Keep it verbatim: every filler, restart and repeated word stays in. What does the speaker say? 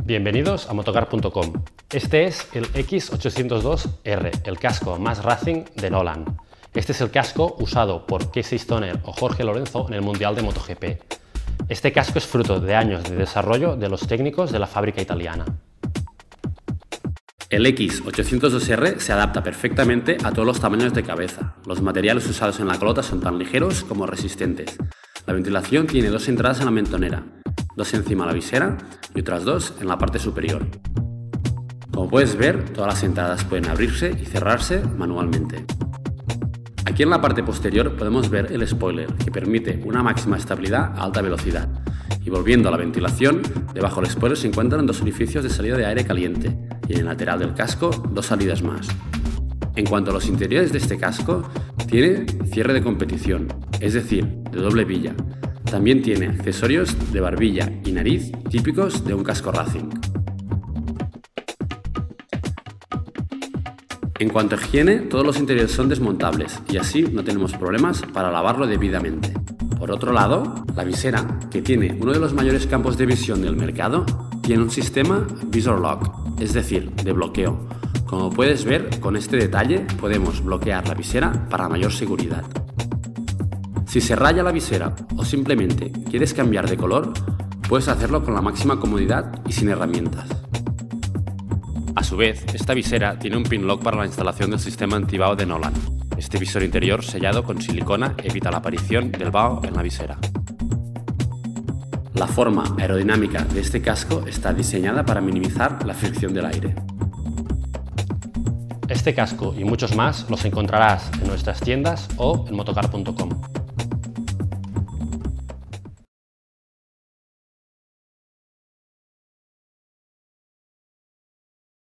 Bienvenidos a motocar punto com. Este es el X ochocientos dos R, el casco más racing de Nolan. Este es el casco usado por Casey Stoner o Jorge Lorenzo en el Mundial de MotoGP. Este casco es fruto de años de desarrollo de los técnicos de la fábrica italiana. El X ochocientos dos R se adapta perfectamente a todos los tamaños de cabeza. Los materiales usados en la colota son tan ligeros como resistentes. La ventilación tiene dos entradas en la mentonera, dos encima de la visera y otras dos en la parte superior. Como puedes ver, todas las entradas pueden abrirse y cerrarse manualmente. Aquí en la parte posterior podemos ver el spoiler, que permite una máxima estabilidad a alta velocidad. Y volviendo a la ventilación, debajo del spoiler se encuentran dos orificios de salida de aire caliente y en el lateral del casco dos salidas más. En cuanto a los interiores de este casco, tiene cierre de competición, es decir, de doble villa. También tiene accesorios de barbilla y nariz típicos de un casco racing. En cuanto a higiene, todos los interiores son desmontables y así no tenemos problemas para lavarlo debidamente. Por otro lado, la visera, que tiene uno de los mayores campos de visión del mercado, tiene un sistema Visor Lock, es decir, de bloqueo. Como puedes ver, con este detalle podemos bloquear la visera para mayor seguridad. Si se raya la visera o simplemente quieres cambiar de color, puedes hacerlo con la máxima comodidad y sin herramientas. A su vez, esta visera tiene un pin lock para la instalación del sistema antibao de Nolan. Este visor interior sellado con silicona evita la aparición del bao en la visera. La forma aerodinámica de este casco está diseñada para minimizar la fricción del aire. Este casco y muchos más los encontrarás en nuestras tiendas o en motocar punto com.